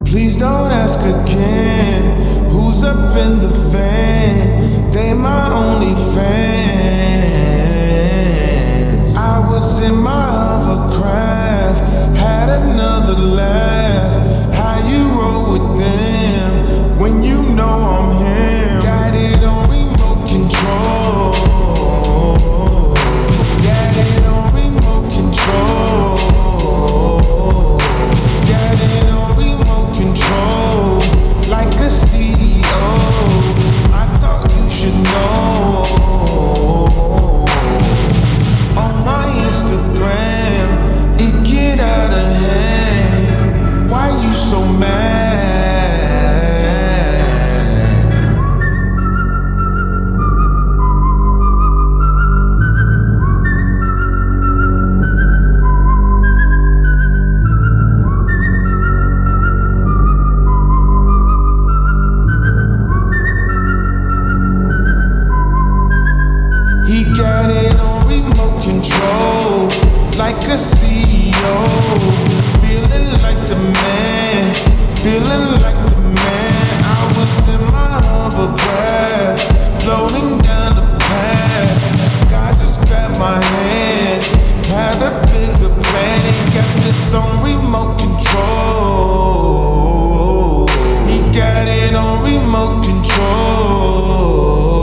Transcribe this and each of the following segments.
Please don't ask again. Who's up in the van? They my only fans. I was in my hovercraft, had another laugh. How you roll with them when you know I'm him? Got it on remote control. Got it on remote control. Got it on remote control. Like a CEO, I thought you should know. On my Instagram, it get out of hand. Why you so mad? He got it on remote control, like a CEO. Feeling like the man, feeling like the man. I was in my hovercraft, floating down the path. God just grabbed my hand, had a bigger plan. He got this on remote control. He got it on remote control.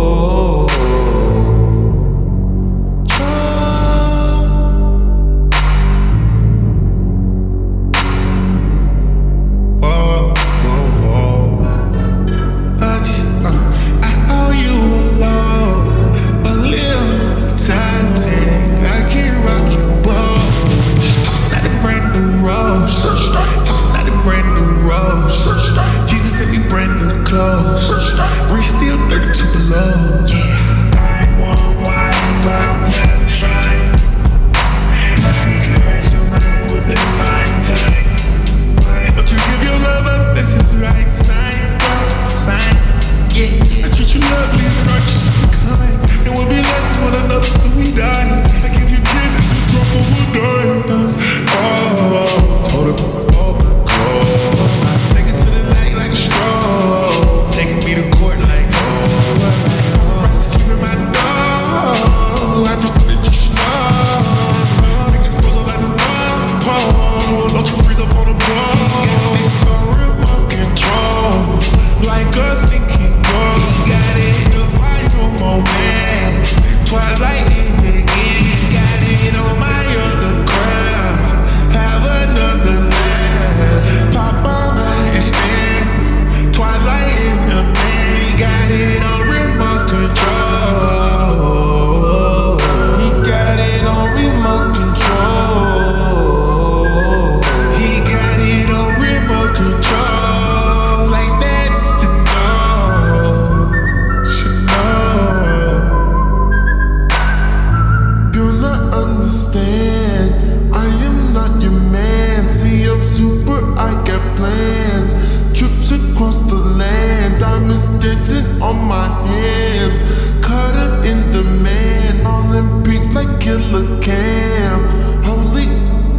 We're still 32 below. Don't you give your love up, this is the right sign. Yeah, I treat you lovely and righteous and kind, and we'll be blessing one another till we die. I give you kids and you drop over dime. Oh, told her all my clothes. Take it to the light like a straw. Taking me to court like sleeping my dog. I just thought that you should know. Make it frozen like the North Pole. Don't you freeze up on the ball. Got this on remote control, like a sinking boat. Got it in the final moments, twilight in the end. Got it on my other craft, have another laugh. Pop on my stand, twilight in the man. Got it on remote control. He got it on remote control. He got it on remote control. Like that's to know. Should know. You'll not understand. I am not your man. See, I'm super, I got plans. Trips across the land. Diamonds dancing on my hands. Caught in demand. All in pink like Killer Cam. Holy.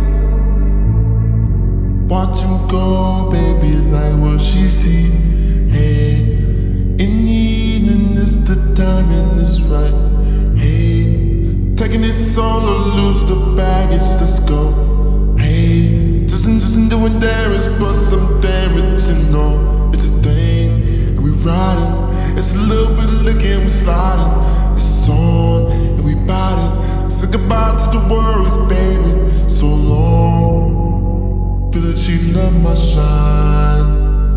Watch him go, baby, like what she see. Hey, in the evening is the time and it's right. Hey, taking it solo, lose the baggage, let's go. Hey, just doing damage, but some damage, you know. It's a thing, and we riding. It's a little bit of licking, we sliding. It's on, and we biting. Say goodbye to the worries, baby. So long. Feel that she love my shine.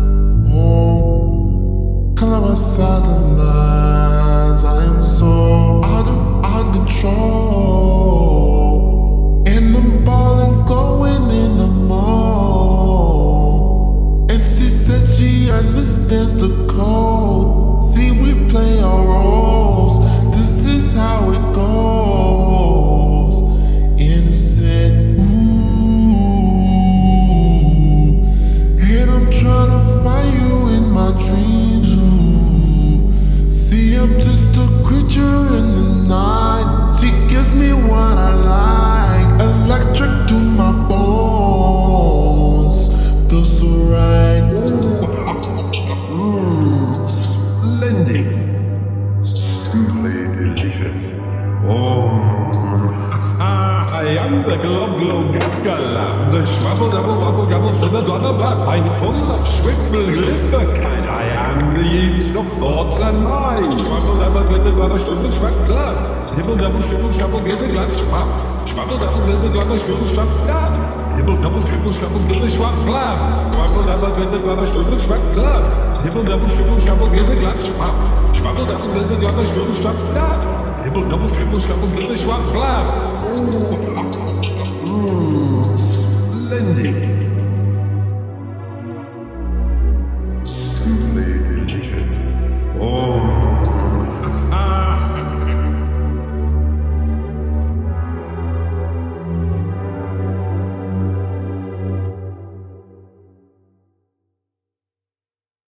Oh, color my sidelines. I am so out of control, and I'm balling, going in the mall. And she said she understands the code. See, we play our roles. This is how it goes. Innocent, and I'm trying to find you in my dreams. See, I'm just a creature in the night. She gives me what I like, electric to my bones. Feels so right. I'm full of swimble glimmerkeit. I am the yeast of thoughts and minds. Schwabble dabble glitter glabber schwimble schwack glad. Hibble double shibble shabble glitter glad schwab. Schwabble dabble glitter glabber schwimble schwack glad. Hibble double shibble shabble glitter schwack glad. Schwabble dabble glitter glabber schwimble schwack glad. Hibble double shibble shabble glitter glad schwab. Schwabble dabble glitter glabber schwimble schwack glad. Hibble double shibble shabble glitter schwack glad. Ooh, splendid.